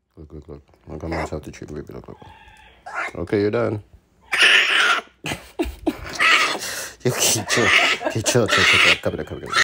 Look, look, look. Look how much how to treat the baby. Look, look. Okay, you're done. You keep chill. Keep chill. Come here.